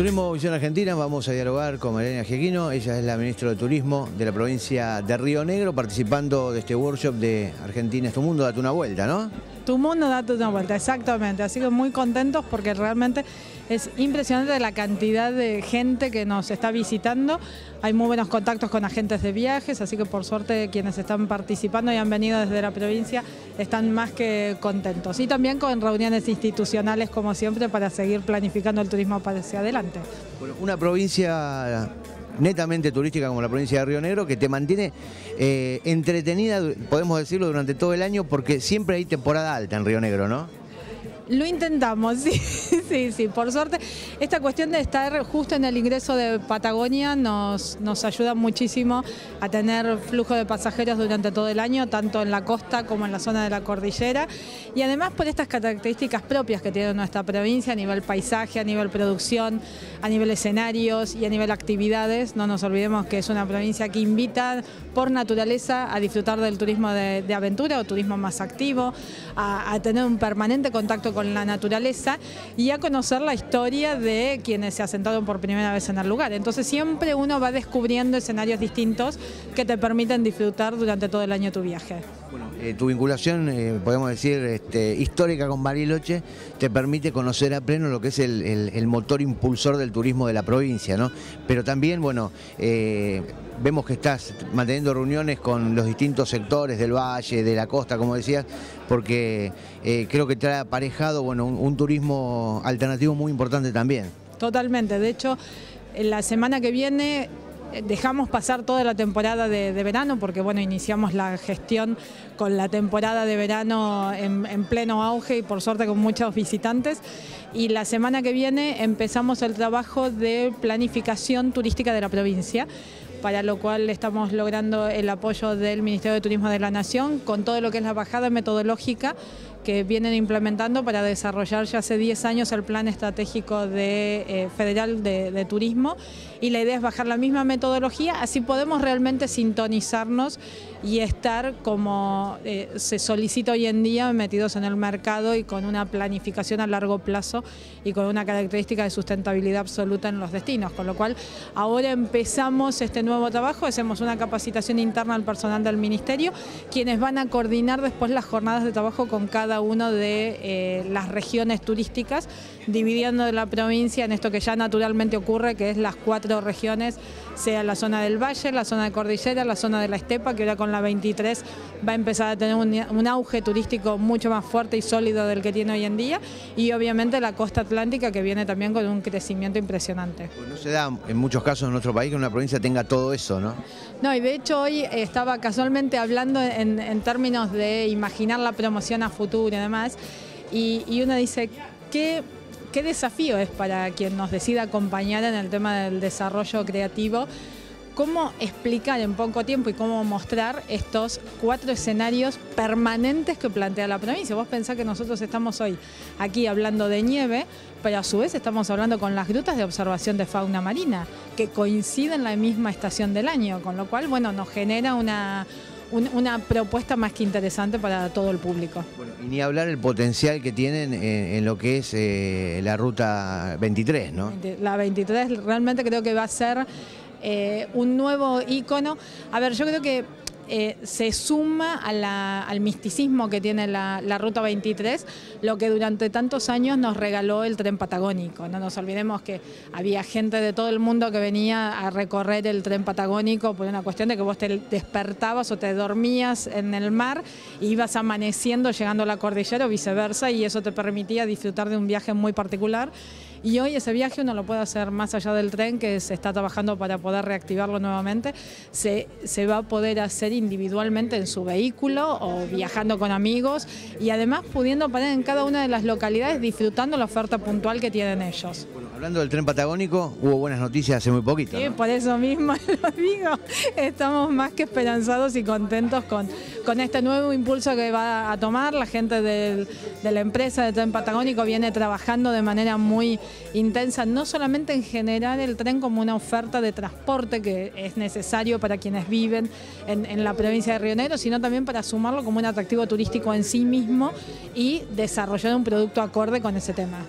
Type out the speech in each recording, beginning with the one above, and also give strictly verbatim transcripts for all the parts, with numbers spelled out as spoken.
Turismo Visión Argentina vamos a dialogar con Mariana Giaquino. Ella es la ministra de Turismo de la provincia de Río Negro, participando de este workshop de Argentina es tu mundo, date una vuelta, ¿no? Tu mundo, date una vuelta, exactamente. Así que muy contentos porque realmente es impresionante la cantidad de gente que nos está visitando. Hay muy buenos contactos con agentes de viajes, así que por suerte quienes están participando y han venido desde la provincia están más que contentos. Y también con reuniones institucionales, como siempre, para seguir planificando el turismo para hacia adelante. Bueno, una provincia netamente turística como la provincia de Río Negro, que te mantiene eh, entretenida, podemos decirlo, durante todo el año, porque siempre hay temporada alta en Río Negro, ¿no? Lo intentamos, sí, sí, sí. Por suerte, esta cuestión de estar justo en el ingreso de Patagonia nos, nos ayuda muchísimo a tener flujo de pasajeros durante todo el año, tanto en la costa como en la zona de la cordillera. Y además por estas características propias que tiene nuestra provincia a nivel paisaje, a nivel producción, a nivel escenarios y a nivel actividades. No nos olvidemos que es una provincia que invita por naturaleza a disfrutar del turismo de, de aventura o turismo más activo, a, a tener un permanente contacto con la naturaleza y a conocer la historia de quienes se asentaron por primera vez en el lugar. Entonces siempre uno va descubriendo escenarios distintos que te permiten disfrutar durante todo el año tu viaje. Bueno, eh, tu vinculación, eh, podemos decir, este, histórica con Bariloche, te permite conocer a pleno lo que es el, el, el motor impulsor del turismo de la provincia, ¿no? Pero también, bueno, eh, vemos que estás manteniendo reuniones con los distintos sectores del valle, de la costa, como decías, porque eh, creo que te ha aparejado, bueno, un, un turismo alternativo muy importante también. Totalmente, de hecho, en la semana que viene dejamos pasar toda la temporada de, de verano, porque bueno, iniciamos la gestión con la temporada de verano en, en pleno auge y por suerte con muchos visitantes. Y la semana que viene empezamos el trabajo de planificación turística de la provincia, para lo cual estamos logrando el apoyo del Ministerio de Turismo de la Nación con todo lo que es la bajada metodológica que vienen implementando para desarrollar ya hace diez años el Plan Estratégico de, eh, Federal de, de Turismo, y la idea es bajar la misma metodología, así podemos realmente sintonizarnos y estar como eh, se solicita hoy en día, metidos en el mercado y con una planificación a largo plazo y con una característica de sustentabilidad absoluta en los destinos, con lo cual ahora empezamos este nuevo trabajo, hacemos una capacitación interna al personal del Ministerio, quienes van a coordinar después las jornadas de trabajo con cada una de eh, las regiones turísticas, dividiendo la provincia en esto que ya naturalmente ocurre, que es las cuatro regiones, sea la zona del valle, la zona de cordillera, la zona de la estepa, que ahora con la veintitrés va a empezar a tener un, un auge turístico mucho más fuerte y sólido del que tiene hoy en día, y obviamente la costa atlántica, que viene también con un crecimiento impresionante. Pues no se da en muchos casos en nuestro país que una provincia tenga todo eso, ¿no? No, y de hecho hoy estaba casualmente hablando en, en términos de imaginar la promoción a futuro y demás, y, y uno dice, ¿qué, qué desafío es para quien nos decida acompañar en el tema del desarrollo creativo? ¿Cómo explicar en poco tiempo y cómo mostrar estos cuatro escenarios permanentes que plantea la provincia? Vos pensás que nosotros estamos hoy aquí hablando de nieve, pero a su vez estamos hablando con las grutas de observación de fauna marina, que coinciden en la misma estación del año, con lo cual, bueno, nos genera una... una propuesta más que interesante para todo el público. Bueno, y ni hablar el potencial que tienen en, en lo que es eh, la ruta veintitrés, ¿no? La veintitrés realmente creo que va a ser eh, un nuevo ícono. A ver, yo creo que Eh, se suma a la, al misticismo que tiene la, la Ruta veintitrés, lo que durante tantos años nos regaló el tren patagónico. No nos olvidemos que había gente de todo el mundo que venía a recorrer el tren patagónico por una cuestión de que vos te despertabas o te dormías en el mar y ibas amaneciendo llegando a la cordillera o viceversa, y eso te permitía disfrutar de un viaje muy particular. Y hoy ese viaje uno lo puede hacer más allá del tren, que se está trabajando para poder reactivarlo nuevamente. Se, se va a poder hacer individualmente en su vehículo o viajando con amigos, y además pudiendo parar en cada una de las localidades disfrutando la oferta puntual que tienen ellos. Bueno, hablando del tren patagónico, hubo buenas noticias hace muy poquito, Sí, ¿no? por eso mismo lo digo. Estamos más que esperanzados y contentos con, con este nuevo impulso que va a tomar. La gente del, de la empresa de Tren Patagónico viene trabajando de manera muy intensa, no solamente en generar el tren como una oferta de transporte que es necesario para quienes viven en, en la provincia de Río Negro, sino también para sumarlo como un atractivo turístico en sí mismo y desarrollar un producto acorde con ese tema.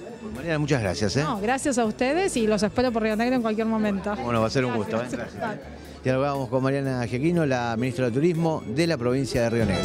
Mariana, muchas gracias. ¿eh? No, gracias a ustedes y los espero por Río Negro en cualquier momento. Bueno, va a ser un gusto. ¿eh? Gracias. Dialogamos con Mariana Giaquino, la ministra de Turismo de la provincia de Río Negro.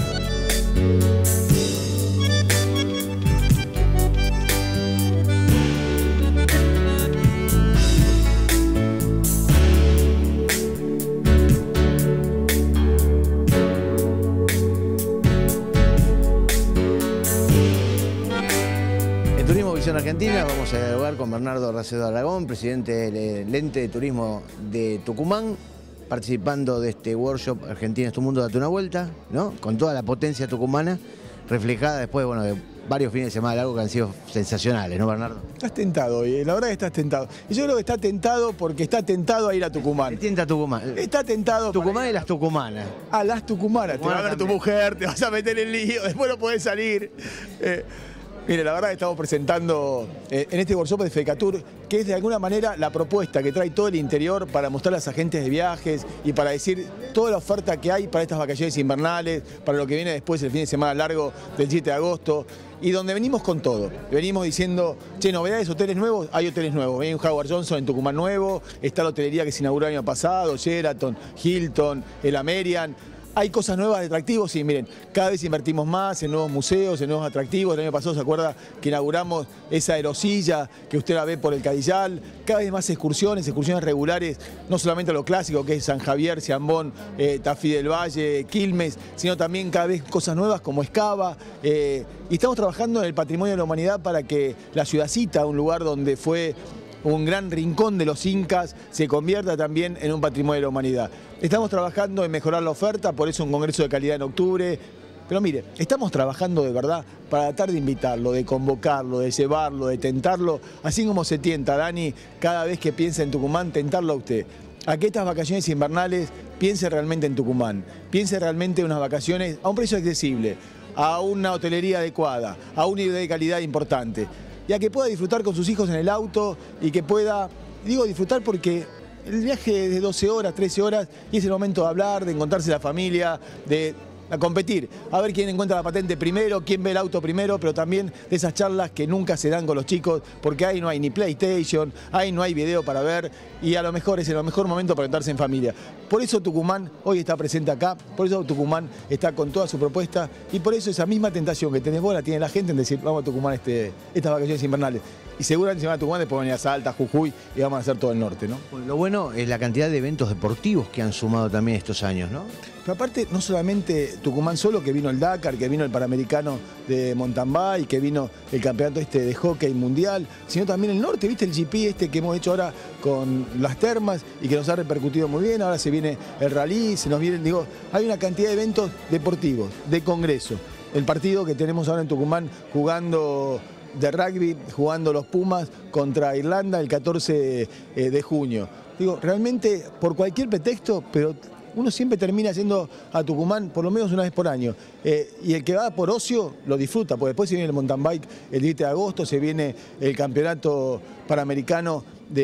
Turismo Visión Argentina, vamos a dialogar con Bernardo Racedo Aragón, presidente del Ente de Turismo de Tucumán, participando de este workshop Argentina es tu mundo, date una vuelta, ¿no? Con toda la potencia tucumana, reflejada después, bueno, de varios fines de semana largos que han sido sensacionales, ¿no, Bernardo? Estás tentado, y la verdad que estás tentado. Y yo creo que está tentado porque está tentado a ir a Tucumán. ¿Qué tienta Tucumán? Está tentado. Tucumán y las tucumanas. A las tucumanas. Te va a ver tu mujer, te vas a meter en lío, después no podés salir. Eh, Mire, la verdad que estamos presentando eh, en este workshop de FECATUR, que es de alguna manera la propuesta que trae todo el interior para mostrar a las agentes de viajes y para decir toda la oferta que hay para estas vacaciones invernales, para lo que viene después el fin de semana largo del siete de agosto, y donde venimos con todo. Venimos diciendo, che, novedades, hoteles nuevos, hay hoteles nuevos. Hay un Howard Johnson en Tucumán nuevo, está la hotelería que se inauguró el año pasado, Sheraton, Hilton, el Amerian. Hay cosas nuevas de atractivos y miren, cada vez invertimos más en nuevos museos, en nuevos atractivos. El año pasado se acuerda que inauguramos esa aerosilla que usted la ve por el Cadillal. Cada vez más excursiones, excursiones regulares, no solamente a lo clásico que es San Javier, Ciambón, eh, Tafí del Valle, Quilmes, sino también cada vez cosas nuevas como Escava. Eh, y estamos trabajando en el patrimonio de la humanidad para que la ciudadcita, un lugar donde fue un gran rincón de los incas, se convierta también en un patrimonio de la humanidad. Estamos trabajando en mejorar la oferta, por eso un congreso de calidad en octubre. Pero mire, estamos trabajando de verdad para tratar de invitarlo, de convocarlo, de llevarlo, de tentarlo, así como se tienta, Dani, cada vez que piensa en Tucumán, tentarlo a usted. A que estas vacaciones invernales piense realmente en Tucumán, piense realmente en unas vacaciones a un precio accesible, a una hotelería adecuada, a una idea de calidad importante. Y a que pueda disfrutar con sus hijos en el auto y que pueda, digo disfrutar porque el viaje es de doce horas, trece horas y es el momento de hablar, de encontrarse la familia, de a competir, a ver quién encuentra la patente primero, quién ve el auto primero, pero también de esas charlas que nunca se dan con los chicos, porque ahí no hay ni PlayStation, ahí no hay video para ver y a lo mejor es el mejor momento para encontrarse en familia. Por eso Tucumán hoy está presente acá, por eso Tucumán está con toda su propuesta y por eso esa misma tentación que tenés vos la tiene la gente en decir vamos a Tucumán este, estas vacaciones invernales. Y seguramente se van a Tucumán, después venir a Salta, Jujuy y vamos a hacer todo el norte, ¿no? Bueno, lo bueno es la cantidad de eventos deportivos que han sumado también estos años, ¿no? Pero aparte, no solamente Tucumán solo, que vino el Dakar, que vino el Panamericano de mountain bike, que vino el campeonato este de hockey mundial, sino también el norte, ¿viste? El G P este que hemos hecho ahora con las termas y que nos ha repercutido muy bien, ahora se viene el rally, se nos viene, digo, hay una cantidad de eventos deportivos, de congreso. El partido que tenemos ahora en Tucumán jugando de rugby, jugando los Pumas contra Irlanda el catorce de junio. Digo, realmente por cualquier pretexto, pero uno siempre termina yendo a Tucumán por lo menos una vez por año. Eh, y el que va por ocio lo disfruta, porque después se viene el mountain bike el diez de agosto, se viene el campeonato panamericano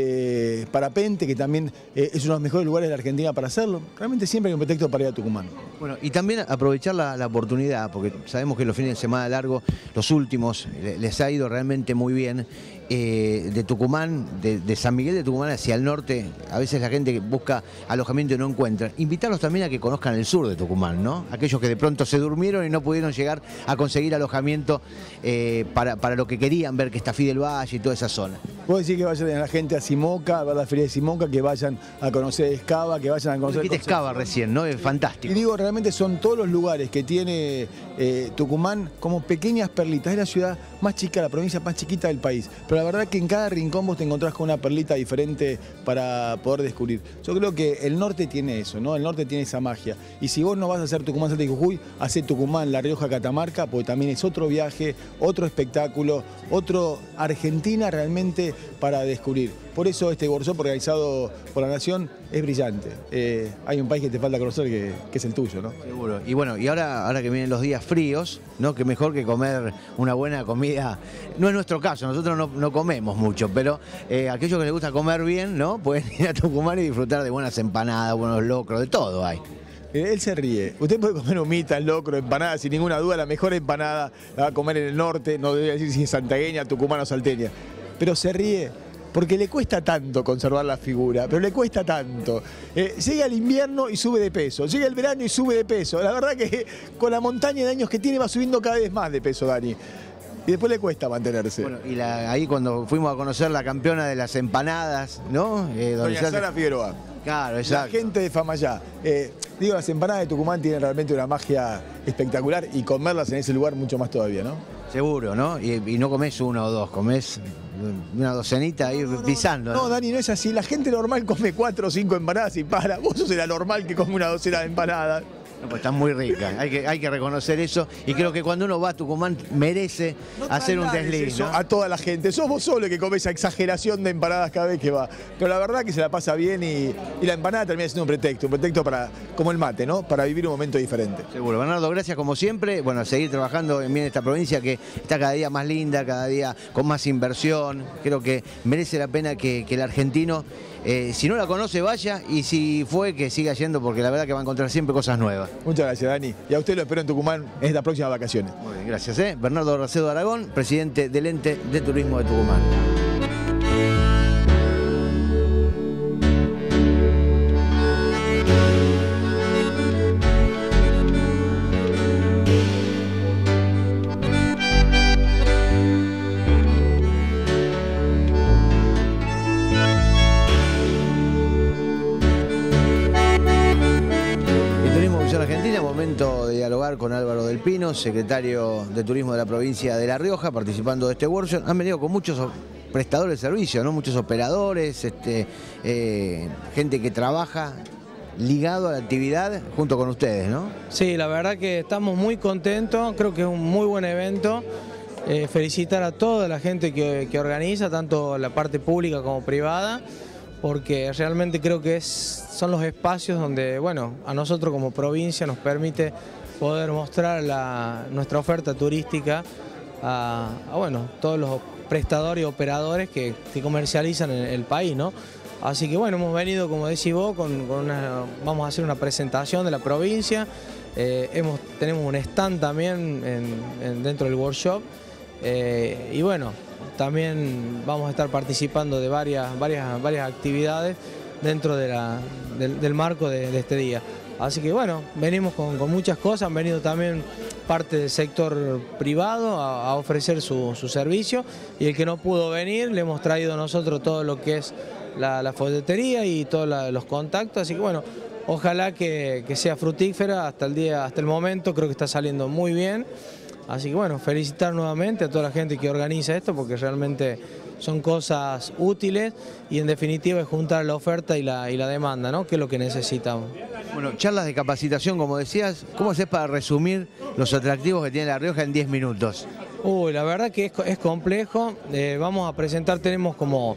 de parapente, que también eh, es uno de los mejores lugares de la Argentina para hacerlo. Realmente siempre hay un pretexto para ir a Tucumán. Bueno, y también aprovechar la, la oportunidad, porque sabemos que los fines de semana largos, los últimos, les ha ido realmente muy bien. Eh, de Tucumán, de, de San Miguel de Tucumán hacia el norte, a veces la gente que busca alojamiento y no encuentra. Invitarlos también a que conozcan el sur de Tucumán, ¿no? Aquellos que de pronto se durmieron y no pudieron llegar a conseguir alojamiento eh, para, para lo que querían ver, que está Tafí del Valle y toda esa zona. Puedo decir que vayan a la gente a Simoca, a ver la feria de Simoca, que vayan a conocer Escava, que vayan a conocer... Dijiste Escava recién, ¿no? Es fantástico. Y digo, realmente son todos los lugares que tiene eh, Tucumán como pequeñas perlitas. Es la ciudad más chica, la provincia más chiquita del país. Pero la verdad que en cada rincón vos te encontrás con una perlita diferente para poder descubrir. Yo creo que el norte tiene eso, ¿no? El norte tiene esa magia. Y si vos no vas a hacer Tucumán, Salta y Jujuy, hacé Tucumán, La Rioja, Catamarca, porque también es otro viaje, otro espectáculo, otro Argentina realmente para descubrir. Por eso este workshop organizado por la Nación es brillante. Eh, hay un país que te falta conocer que, que es el tuyo, ¿no? Seguro. Y bueno, y ahora, ahora que vienen los días fríos, ¿no? Que mejor que comer una buena comida. No es nuestro caso, nosotros no, no comemos mucho, pero eh, aquellos que les gusta comer bien, ¿no? Pueden ir a Tucumán y disfrutar de buenas empanadas, buenos locros, de todo hay. Él se ríe. Usted puede comer humita, locro, empanada, sin ninguna duda. La mejor empanada la va a comer en el norte, no debería decir si es santagueña, tucumana o salteña. pero se ríe porque le cuesta tanto conservar la figura, pero le cuesta tanto. Eh, llega el invierno y sube de peso, llega el verano y sube de peso. La verdad que con la montaña de años que tiene va subiendo cada vez más de peso, Dani. Y después le cuesta mantenerse. Bueno, y la, ahí cuando fuimos a conocer la campeona de las empanadas, ¿no? Eh, Doña se... Sara Figueroa. Claro, exacto. La gente de Famayá. Eh, digo, las empanadas de Tucumán tienen realmente una magia espectacular y comerlas en ese lugar mucho más todavía, ¿no? Seguro, ¿no? Y, y no comés una o dos, comés una docenita ahí no, no, pisando. No, no, Dani, no es así. La gente normal come cuatro o cinco empanadas y para. Vos sos el anormal que come una docena de empanadas. No, pues están muy ricas, hay que, hay que reconocer eso y creo que cuando uno va a Tucumán merece no hacer un desliz, ¿no? A toda la gente, sos vos solo el que come esa exageración de empanadas cada vez que va, pero la verdad que se la pasa bien y, y la empanada termina siendo un pretexto, un pretexto para, como el mate, ¿no? Para vivir un momento diferente. Seguro. Bernardo, gracias como siempre, bueno, a seguir trabajando en bien esta provincia que está cada día más linda, cada día con más inversión, creo que merece la pena que, que el argentino, eh, si no la conoce, vaya, y si fue, que siga yendo, porque la verdad que va a encontrar siempre cosas nuevas. Muchas gracias, Dani. Y a usted lo espero en Tucumán en estas próximas vacaciones. Muy bien, gracias. ¿eh? Bernardo Racedo Aragón, presidente del Ente de Turismo de Tucumán. Argentina, momento de dialogar con Álvaro del Pino, secretario de Turismo de la provincia de La Rioja, participando de este workshop. Han venido con muchos prestadores de servicio, ¿no? Muchos operadores, este, eh, gente que trabaja ligado a la actividad junto con ustedes, ¿no? Sí, la verdad que estamos muy contentos, creo que es un muy buen evento. Eh, felicitar a toda la gente que, que organiza, tanto la parte pública como privada, porque realmente creo que es, son los espacios donde, bueno, a nosotros como provincia nos permite poder mostrar la, nuestra oferta turística a, a, bueno, todos los prestadores y operadores que, que comercializan en el país, ¿no? Así que bueno, hemos venido, como decís vos, con, con una, vamos a hacer una presentación de la provincia, eh, hemos, tenemos un stand también en, en, dentro del workshop, eh, y bueno, también vamos a estar participando de varias, varias, varias actividades dentro de la, del, del marco de, de este día. Así que bueno, venimos con, con muchas cosas, han venido también parte del sector privado a, a ofrecer su, su servicio, y el que no pudo venir le hemos traído nosotros todo lo que es la, la folletería y todos la, los contactos, así que bueno, ojalá que, que sea fructífera hasta el día, hasta el momento, creo que está saliendo muy bien. Así que bueno, felicitar nuevamente a toda la gente que organiza esto, porque realmente son cosas útiles y en definitiva es juntar la oferta y la, y la demanda, ¿no? Que es lo que necesitamos. Bueno, charlas de capacitación, como decías, ¿cómo haces para resumir los atractivos que tiene La Rioja en diez minutos? Uy, la verdad que es, es complejo, eh, vamos a presentar, tenemos como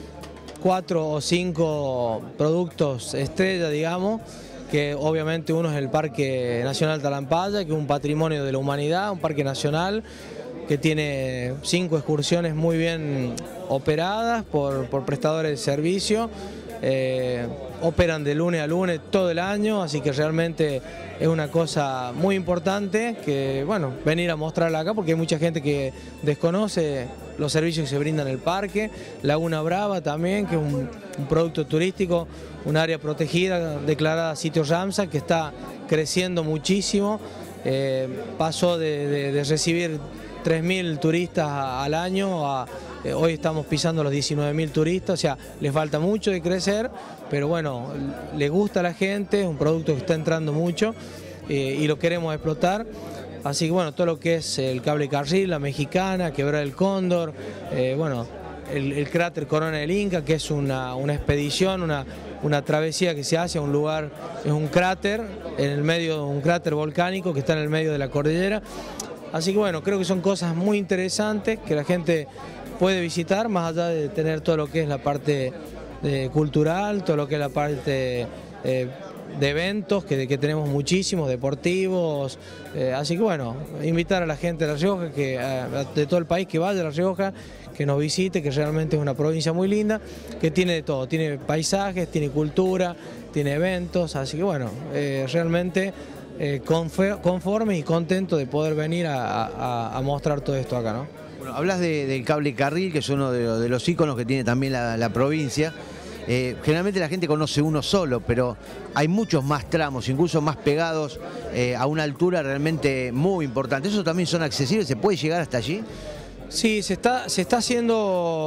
cuatro o cinco productos estrella, digamos, que obviamente uno es el Parque Nacional Talampaya, que es un patrimonio de la humanidad, un parque nacional que tiene cinco excursiones muy bien operadas por, por prestadores de servicio, eh, operan de lunes a lunes todo el año, así que realmente es una cosa muy importante que, bueno, venir a mostrarla acá porque hay mucha gente que desconoce los servicios que se brindan en el parque. Laguna Brava también, que es un, un producto turístico, un área protegida declarada sitio Ramsar, que está creciendo muchísimo, eh, pasó de, de, de recibir tres mil turistas al año a eh, hoy estamos pisando los diecinueve mil turistas, o sea, les falta mucho de crecer, pero bueno, le gusta a la gente, es un producto que está entrando mucho eh, y lo queremos explotar. Así que bueno, todo lo que es el Cable Carril, la Mexicana, Quebrada del Cóndor, eh, bueno, el, el cráter Corona del Inca, que es una, una expedición, una, una travesía que se hace a un lugar, es un cráter, en el medio, un cráter volcánico que está en el medio de la cordillera. Así que bueno, creo que son cosas muy interesantes que la gente puede visitar, más allá de tener todo lo que es la parte eh, cultural, todo lo que es la parte eh, de eventos, que, que tenemos muchísimos, deportivos, eh, así que bueno, invitar a la gente de La Rioja, que, eh, de todo el país, que vaya a La Rioja, que nos visite, que realmente es una provincia muy linda, que tiene de todo, tiene paisajes, tiene cultura, tiene eventos, así que bueno, eh, realmente eh, conforme y contento de poder venir a, a, a mostrar todo esto acá, ¿no? Bueno, hablas de, del cable y carril, que es uno de, de los íconos que tiene también la, la provincia. Eh, generalmente la gente conoce uno solo, pero hay muchos más tramos, incluso más pegados eh, a una altura realmente muy importante. ¿Esos también son accesibles? ¿Se puede llegar hasta allí? Sí, se está, se está haciendo,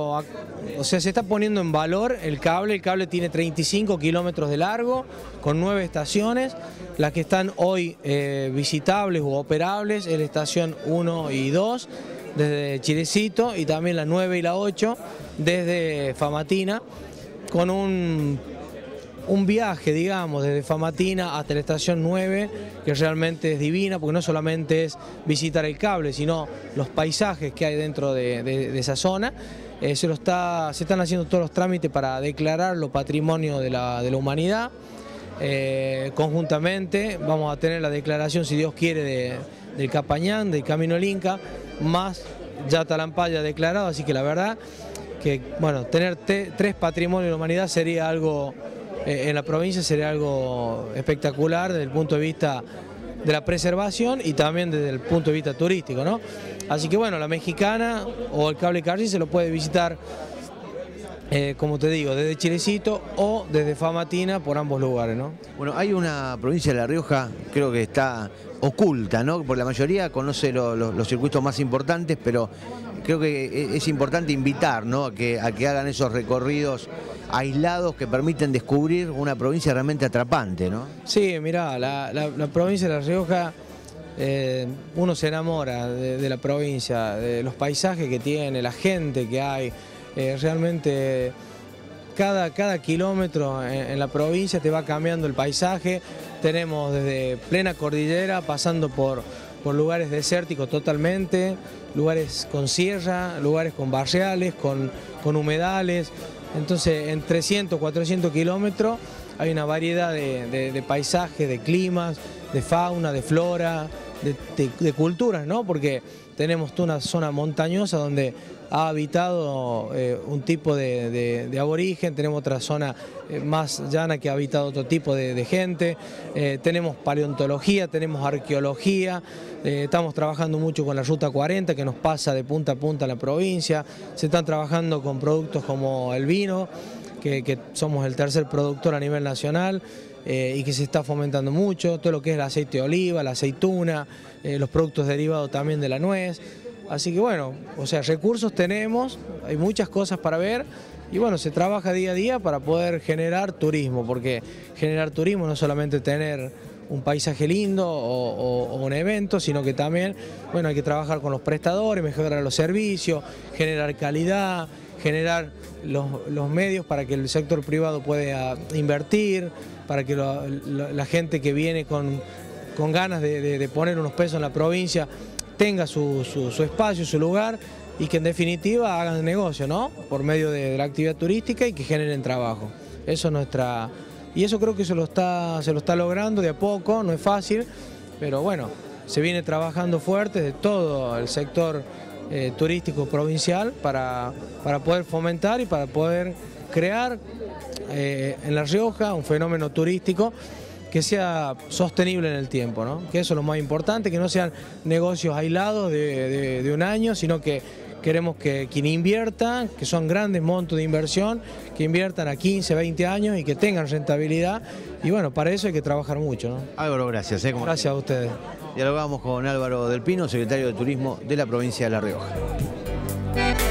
o sea, se está poniendo en valor el cable. El cable tiene treinta y cinco kilómetros de largo, con nueve estaciones. Las que están hoy eh, visitables u operables es la estación uno y dos, desde Chilecito, y también la nueve y la ocho, desde Famatina, con un, un viaje, digamos, desde Famatina hasta la estación nueve, que realmente es divina, porque no solamente es visitar el cable, sino los paisajes que hay dentro de, de, de esa zona. Eh, se, lo está, se están haciendo todos los trámites para declararlo patrimonio de la, de la humanidad. Eh, conjuntamente vamos a tener la declaración, si Dios quiere, de, del Capañán, del Camino del Inca, más ya Talampaya declarado, así que la verdad que, bueno, tener te, tres patrimonios de la humanidad sería algo, eh, en la provincia sería algo espectacular desde el punto de vista de la preservación y también desde el punto de vista turístico, ¿no? Así que bueno, la Mexicana o el cable carril se lo puede visitar, eh, como te digo, desde Chilecito o desde Famatina, por ambos lugares, ¿no? Bueno, hay una provincia de La Rioja, creo que está oculta, ¿no? Por la mayoría conoce lo, lo, los circuitos más importantes, pero creo que es importante invitar, ¿no?, a que, a que hagan esos recorridos aislados que permiten descubrir una provincia realmente atrapante, ¿no? Sí, mirá, la, la, la provincia de La Rioja, eh, uno se enamora de, de la provincia, de los paisajes que tiene, la gente que hay, eh, realmente cada, cada kilómetro en, en la provincia te va cambiando el paisaje. Tenemos desde plena cordillera, pasando por, por lugares desérticos totalmente, lugares con sierra, lugares con barriales, con, con humedales. Entonces, en trescientos, cuatrocientos kilómetros hay una variedad de, de, de paisajes, de climas, de fauna, de flora, de, de, de culturas, ¿no? Porque tenemos toda una zona montañosa donde ha habitado eh, un tipo de, de, de aborigen, tenemos otra zona eh, más llana que ha habitado otro tipo de, de gente, eh, tenemos paleontología, tenemos arqueología, eh, estamos trabajando mucho con la Ruta cuarenta que nos pasa de punta a punta en la provincia, se están trabajando con productos como el vino, que, que somos el tercer productor a nivel nacional, eh, y que se está fomentando mucho, todo lo que es el aceite de oliva, la aceituna, eh, los productos derivados también de la nuez. Así que bueno, o sea, recursos tenemos, hay muchas cosas para ver y bueno, se trabaja día a día para poder generar turismo, porque generar turismo no es solamente tener un paisaje lindo o, o, o un evento, sino que también, bueno, hay que trabajar con los prestadores, mejorar los servicios, generar calidad, generar los, los medios para que el sector privado pueda invertir, para que lo, lo, la gente que viene con, con ganas de, de, de poner unos pesos en la provincia tenga su, su, su espacio, su lugar y que en definitiva hagan negocio, ¿no? Por medio de, de la actividad turística y que generen trabajo. Eso es nuestra... Y eso creo que se lo está, se lo está logrando de a poco, no es fácil, pero bueno, se viene trabajando fuerte de todo el sector eh, turístico provincial para, para poder fomentar y para poder crear eh, en La Rioja un fenómeno turístico que sea sostenible en el tiempo, ¿no? Que eso es lo más importante, que no sean negocios aislados de, de, de un año, sino que queremos que quien invierta, que son grandes montos de inversión, que inviertan a quince, veinte años y que tengan rentabilidad. Y bueno, para eso hay que trabajar mucho, ¿no? Álvaro, gracias. ¿eh? Gracias a ustedes. Dialogamos con Álvaro del Pino, secretario de Turismo de la provincia de La Rioja.